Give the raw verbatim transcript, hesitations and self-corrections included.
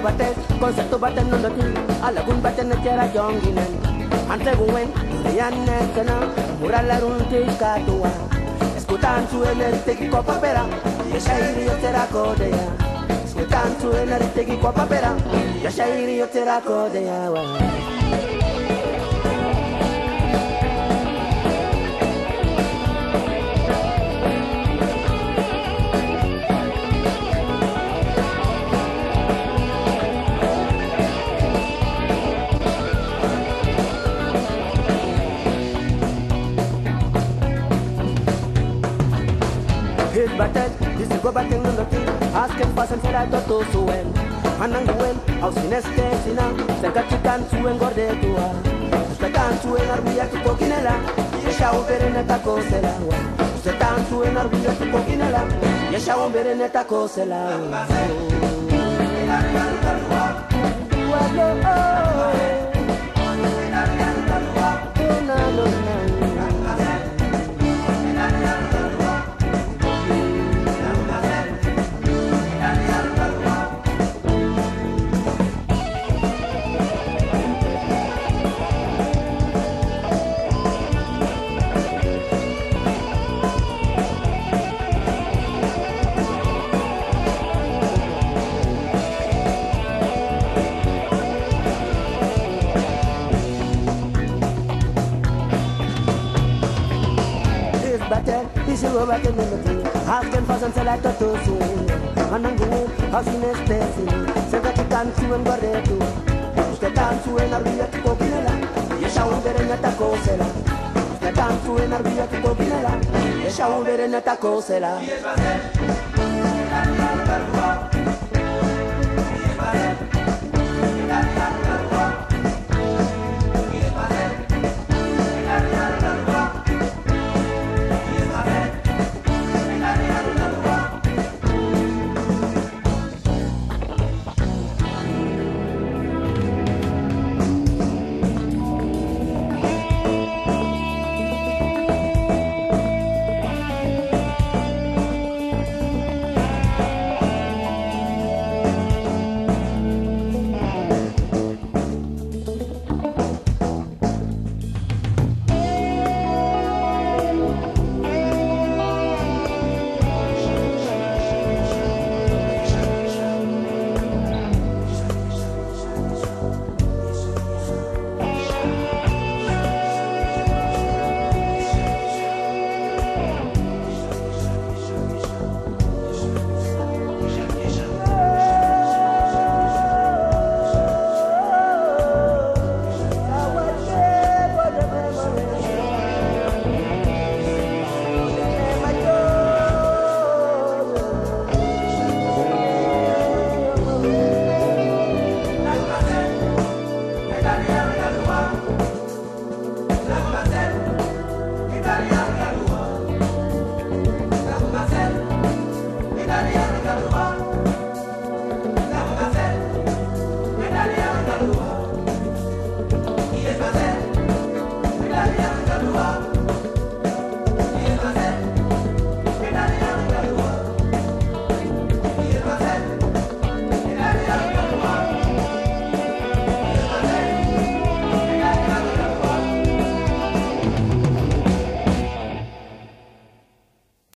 bates, concepto baten no ti, alagun baten na tera jonginen. Ante guen, yan netena, murala runti katua. Escutan su energía ko papera, ya shairi yo tera kodea. Escutan su energía ko papera, ya shairi yo tera kodea. His battle, this is go back in the tea. Ask him for some said I thought to win. Manang win, house in Estesina, Sakachikan to engorde to her. Satan to en Arbia to Coquinella, Yeshao Bereneta Cosella. Satan to en Arbia to Coquinella, Yeshao Bereneta Cosella. Battle, this is go back in the tea. Ask him for some salad to swing. Manang win, house in Estesina, Sakachikan to engorde to her. Satan to en Arbia to Coquinella, Yeshao Bereneta Cosella. Satan to en Arbia to Coquinella, Yeshao Bereneta Cosella.